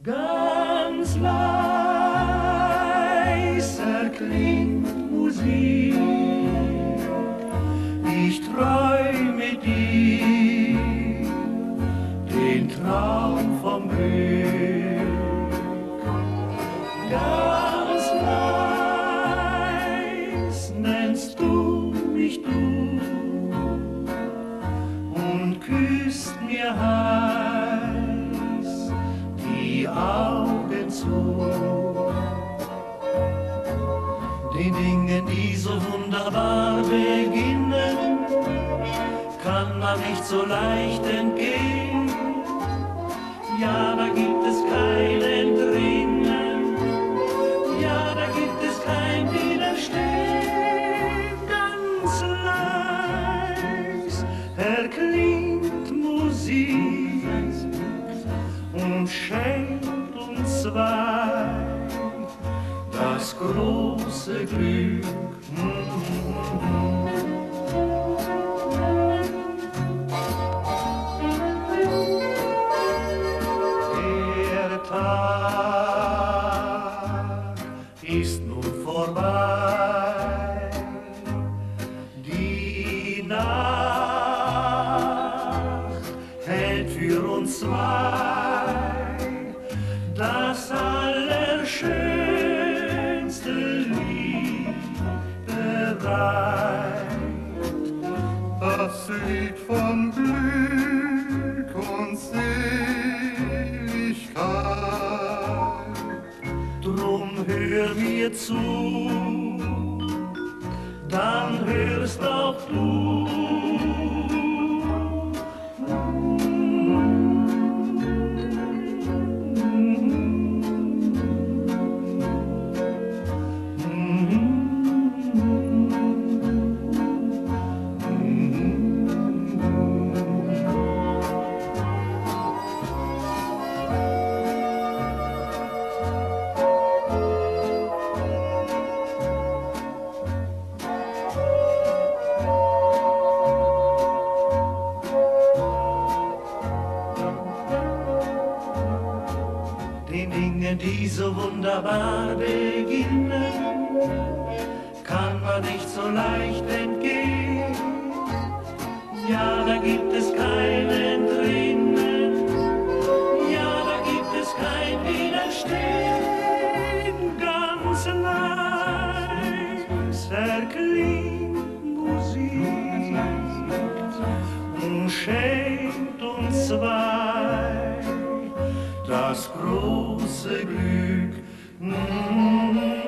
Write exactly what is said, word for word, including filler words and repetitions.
Ganz leise klingt Musik, ich träume dir den Traum vom Glück. Ganz leis nennst du mich du und küsst mir heiß die Augen zu. Den Dingen, die so wunderbar beginnen, kann man nicht so leicht entgehen. Ja, da gibt es kein Entrinnen, ja, da gibt es kein Widerstehen. Ganz leis erklingt Musik und schenkt uns zwei das große Glück. Der Tag ist nun vorbei, die Nacht hält für uns zwei das allerschönste Lied bereit. Das Lied von Glück und Seligkeit. Drum hör mir zu, dann hörst auch du. Den Dingen, die so wunderbar beginnen, kann man nicht so leicht entgehen. Ja, da gibt es kein Entrinnen, ja, da gibt es kein Widerstehen. Ganz leis erklingt Musik und schenkt uns zwei das große Glück. Mm-hmm.